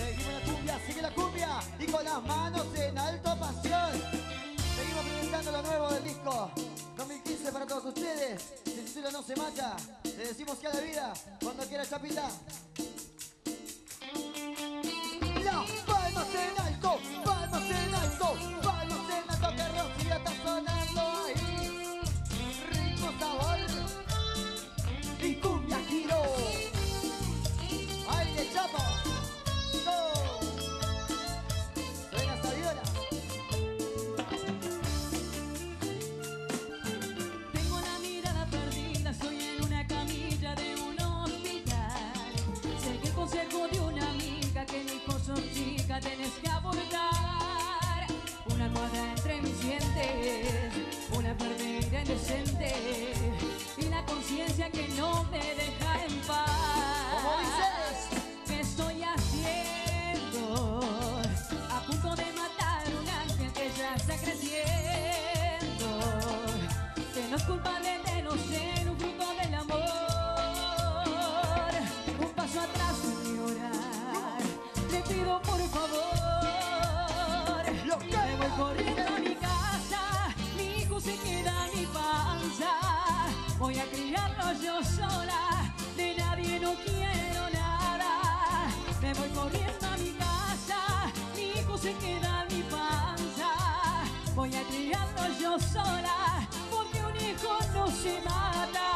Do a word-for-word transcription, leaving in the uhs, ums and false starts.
Seguimos la cumbia, sigue la cumbia y con las manos en alto, pasión. Seguimos presentando lo nuevo del disco dos mil quince para todos ustedes. El título No se mata. Le decimos que a la vida, cuando quiera, Chapita. Las palmas en alto, palmas en alto, palmas en alto, que Rosy ya está sonando ahí. Ritmo, sabor y cumbia giro. Aire, chapo. Go. Suena esta viola. Tengo la mirada perdida, estoy en una camilla de un hospital. Sé que el consejo de una amiga que mi hijo sos chica, tenés que abordar. Una almohada entre mis dientes, una enfermera indecente y la conciencia que no me deja en paz. ¿Cómo dices? ¿Qué estoy haciendo? A punto de matar un ángel que ya está creciendo, que no es culpable de no ser un fruto del amor. Un paso atrás sin llorar, le pido por favor. Me voy corriendo a mi casa, mi hijo se queda en mi panza. Voy a criarlo yo sola, de nadie no quiero nada. Me voy corriendo a mi casa, mi hijo se queda en mi panza. Voy a criarlo yo sola, porque un hijo no se mata.